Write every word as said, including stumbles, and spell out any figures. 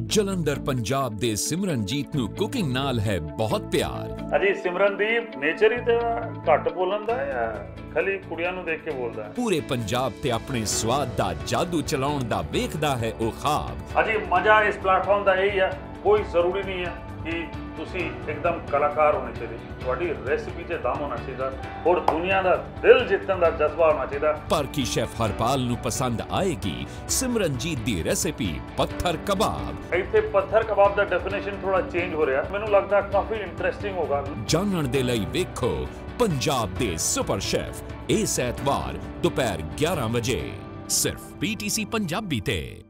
ਜਲੰਧਰ ਪੰਜਾਬ ਦੇ ਸਿਮਰਨਜੀਤ ਨੂੰ ਕੁਕਿੰਗ ਨਾਲ ਹੈ ਬਹੁਤ ਪਿਆਰ। ਅਜੀ ਸਿਮਰਨਦੀਪ ਨੇਚਰ ਹੀ ਤੇ ਘੱਟ ਬੋਲਣ ਦਾ ਜਾਂ ਖਾਲੀ ਕੁੜੀਆਂ ਨੂੰ ਦੇਖ ਕੇ ਬੋਲਦਾ ਹੈ? ਪੂਰੇ ਪੰਜਾਬ ਤੇ ਆਪਣੇ ਸਵਾਦ ਦਾ ਜਾਦੂ ਚਲਾਉਣ ਦਾ ਵੇਖਦਾ ਹੈ ਉਹ ਖਾਬ। ਅਜੀ ਮਜ਼ਾ ਇਸ ਪਲੇਟਫਾਰਮ ਦਾ ਇਹੀ ਹੈ, ਕੋਈ ਜ਼ਰੂਰੀ ਨਹੀਂ ਹੈ ਕਿ ਤੁਸੀਂ ਇੱਕਦਮ ਕਲਾਕਾਰ ਹੋਣੇ ਚਾਹੀਦੇ, ਤੁਹਾਡੀ ਰੈਸਿਪੀ 'ਚ ਦਮ ਹੋਣਾ ਚਾਹੀਦਾ ਔਰ ਦੁਨੀਆ ਦਾ ਦਿਲ ਜਿੱਤਣ ਦਾ ਜਜ਼ਬਾ ਹੋਣਾ ਚਾਹੀਦਾ। ਪਰ ਕੀ ਸ਼ੈਫ ਹਰਪਾਲ ਨੂੰ ਪਸੰਦ ਆਏਗੀ ਸਿਮਰਨਜੀਤ ਦੀ ਰੈਸਿਪੀ ਪੱਥਰ ਕਬਾਬ? ਇੱਥੇ ਪੱਥਰ ਕਬਾਬ ਦਾ ਡੈਫੀਨੇਸ਼ਨ ਥੋੜਾ ਚੇਂਜ ਹੋ ਰਿਹਾ, ਮੈਨੂੰ ਲੱਗਦਾ ਕਾਫੀ ਇੰਟਰਸਟਿੰਗ ਹੋਗਾ। ਜਾਣਨ ਦੇ ਲਈ ਵੇਖੋ ਪੰਜਾਬ ਦੇ ਸੁਪਰ ਸ਼ੈਫ ਇਸ ਐਤਵਾਰ ਦੁਪਹਿਰ ਗਿਆਰਾਂ ਵਜੇ ਸਿਰਫ ਪੀਟੀਸੀ ਪੰਜਾਬੀ ਤੇ।